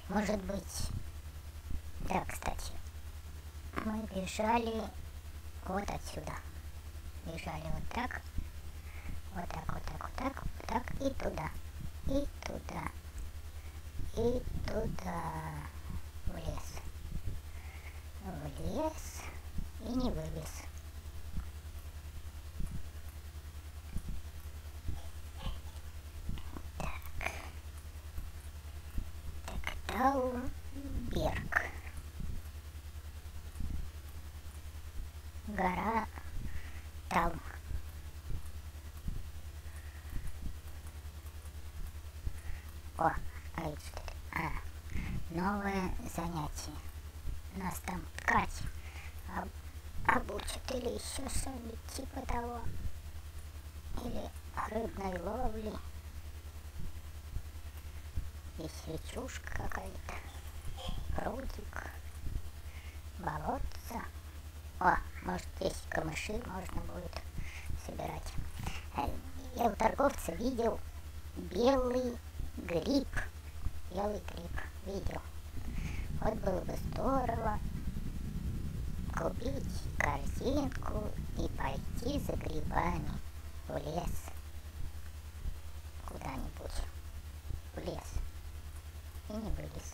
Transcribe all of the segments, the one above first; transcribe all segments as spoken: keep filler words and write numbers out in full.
Может быть... Да, кстати, мы бежали вот отсюда. Бежали вот так. Вот так, вот так, вот так, вот так и туда. И туда. И туда. В лес. В лес. И не вылез. Так. Так, Тауберг. Гора Тау. О, а это что это? А, новое занятие. Нас там ткать об, обучат или еще что-нибудь типа того. Или рыбной ловли. Здесь речушка какая-то. Прудик. Болотца. О, может здесь камыши можно будет собирать. Я у торговца видел белый гриб. Белый гриб видел. Вот было бы здорово купить корзинку и пойти за грибами в лес. Куда-нибудь в лес. И не вылез.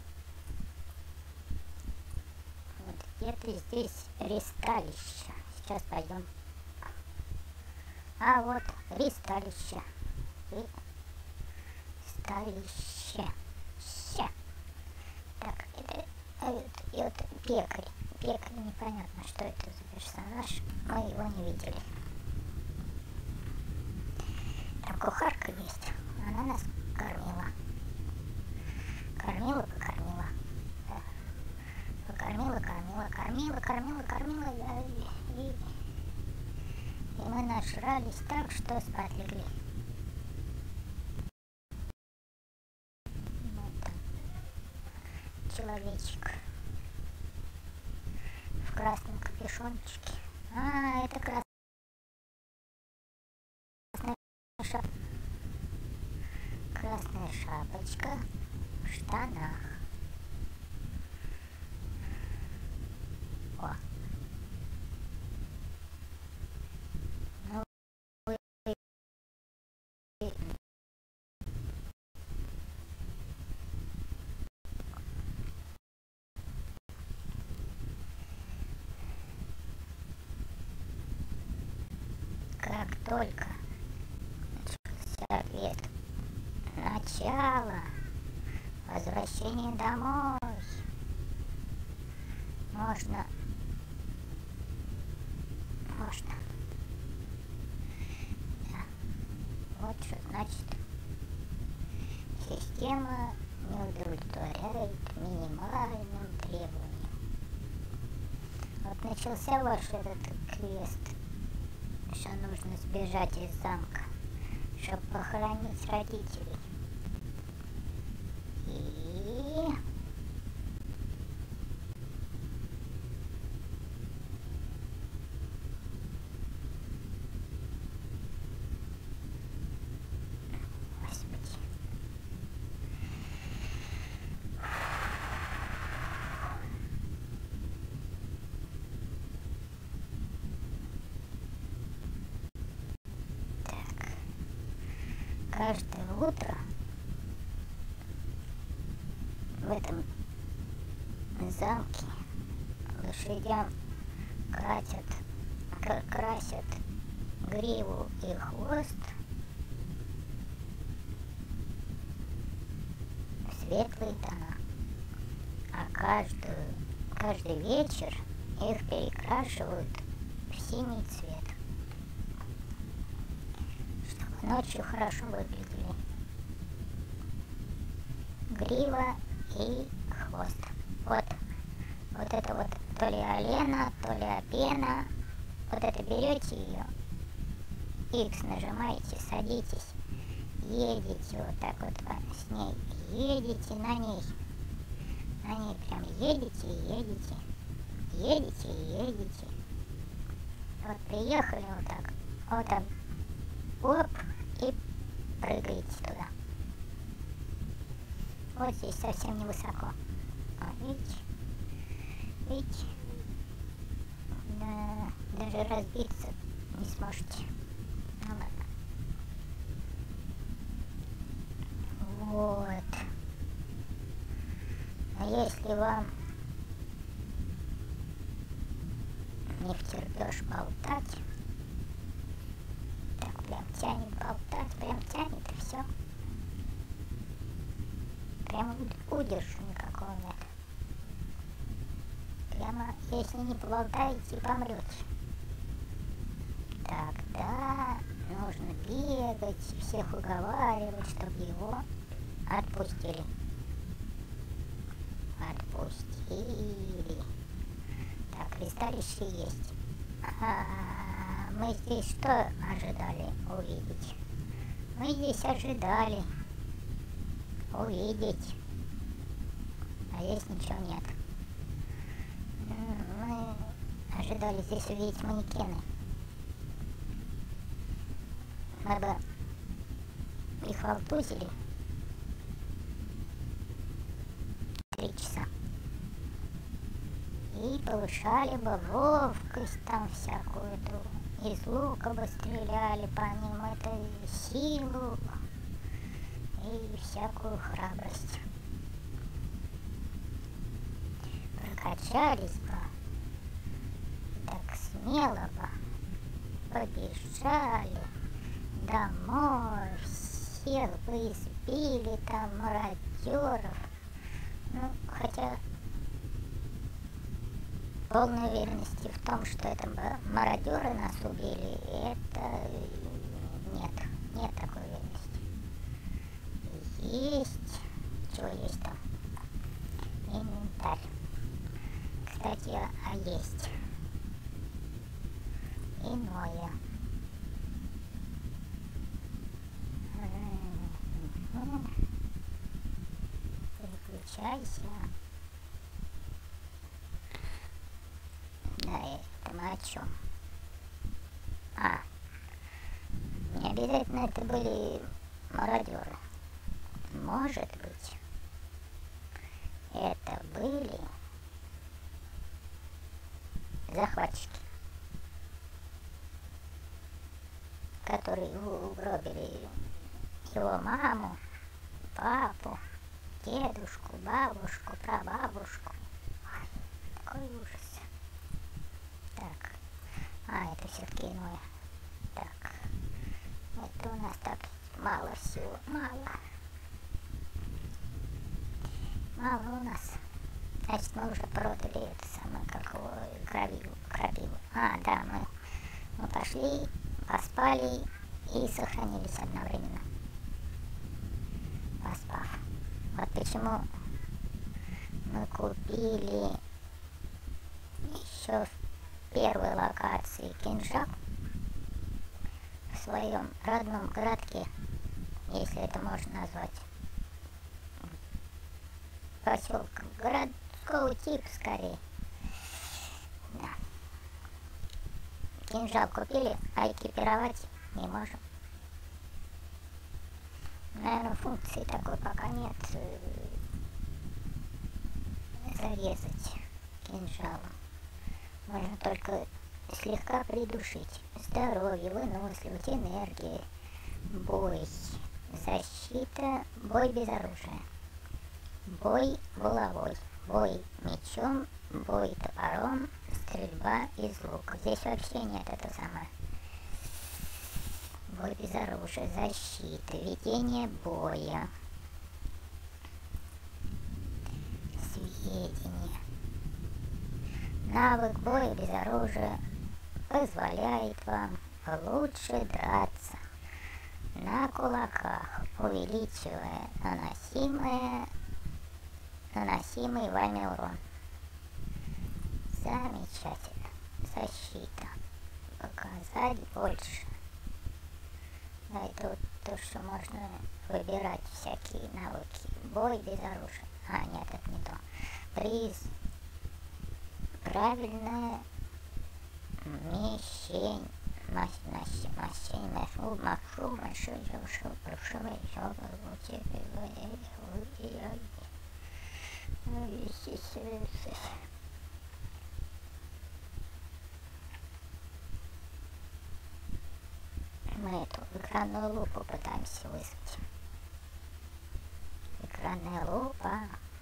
Вот где-то здесь ристалище. Сейчас пойдем. А вот ристалище. Ристалище. Ща. Так, это, это, это пекарь. Пекарь, непонятно, что это за персонаж. Мы его не видели. Там кухарка есть. Она нас кормила. Кормила, покормила. Да. Покормила, кормила, кормила, кормила, кормила. Да, и, и, и мы нажрались так, что спать легли. Вот там человечек в красном капюшончике. А, это красная шапочка. Красная шапочка в штанах. О. Ну, как только начался обед, начало, возвращение домой, можно, можно, да. Вот что значит, система не удовлетворяет минимальным требованиям. Вот начался ваш этот квест, что нужно сбежать из замка, чтобы похоронить родителей. И... Господи. Так. Каждое утро в этом замке лошадям катят, красят гриву и хвост в светлые тона, а каждую, каждый вечер их перекрашивают в синий цвет, чтобы ночью хорошо выглядели. Грива и хвост. Вот, вот это вот то ли олена, то ли опена. Вот это берете ее, X нажимаете, садитесь, едете вот так вот с ней, едете на ней, на ней прям едете и едете, едете и едете. Вот приехали вот так, вот так, оп, и прыгаете туда. Вот здесь совсем невысоко. А, видите? Видите? Да, даже разбиться не сможете. Ну ладно. Вот. А если вам не втерпёшь болтать, так прям тянет болтать, прям тянет и все. Прям удержу никакого нет. Прямо, если не поболтаете, помрете. Тогда нужно бегать, всех уговаривать, чтобы его отпустили. Отпустили. Так, кристаллище есть. А, мы здесь что ожидали увидеть? Мы здесь ожидали увидеть. А здесь ничего нет. Мы ожидали здесь увидеть манекены. Мы бы их волтузили три часа. И повышали бы ловкость там всякую, из лука бы стреляли по ним, это силу и всякую храбрость. Прокачались бы, так смело бы побежали домой, всех бы избили там мародеров. Ну, хотя полной уверенности в том, что это мародеры нас убили, это нет, нет такой уверенности. Есть, что есть там? Инвентарь. Кстати, а есть иное. Переключайся. Да, это мы о чем? А, не обязательно это были мародеры. Может быть, это были захватчики, которые угробили его маму, папу, дедушку, бабушку, прабабушку. Ой, такой ужас. Так, а, это все-таки иное. Так, это у нас так мало всего, мало. Мало у нас. Значит, мы уже продали это самое, как его, крапиву. крапиву. А, да, мы, мы пошли, поспали и сохранились одновременно. Поспав. Вот почему мы купили еще в первой локации кинжал в своем родном городке, если это можно назвать поселком, городского типа скорее. Да. Кинжал купили, а экипировать не можем. Наверное, функции такой пока нет. Зарезать кинжалом. Можно только слегка придушить. Здоровье, выносливость, энергия, бой, защита, бой без оружия. Бой булавой, бой мечом, бой топором, стрельба из лука. Здесь вообще нет это самое. Бой без оружия, защита, ведение боя, сведения. Навык боя без оружия позволяет вам лучше драться на кулаках, увеличивая наносимое наносимый вами урон. Замечательно. Защита. Показать больше. Да, это вот то, что можно выбирать всякие навыки. Бой без оружия. А, нет, это не то. Приз. Правильное мещень, Машина, шум, машу, машу, жаушу, брушевый, жаба, лучи, мы эту экранную лупу пытаемся вызвать. Экранная лупа.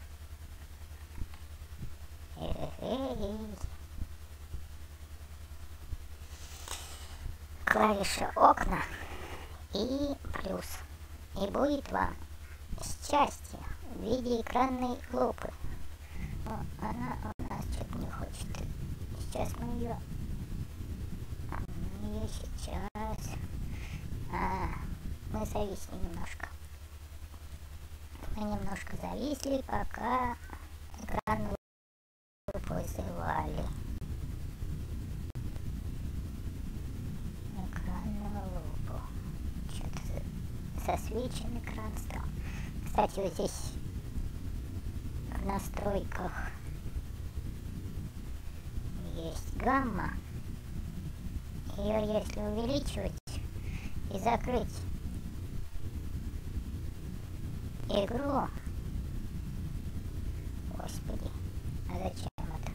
Эй-эй-эй. Клавиша окна и плюс. И будет вам счастье в виде экранной лупы. О, она у нас что-то не хочет. Сейчас мы ее... Мы ее сейчас... А, мы зависли немножко. Мы немножко зависли, пока экранную лупу вызывали. Засвечен экран стал. Кстати, вот здесь в настройках есть гамма. Ее если увеличивать и закрыть игру, господи, а зачем это?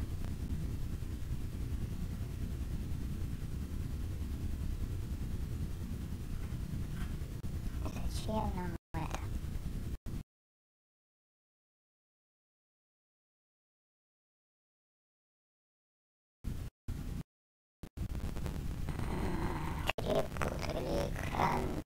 Зачем нам это? Перепутали экран.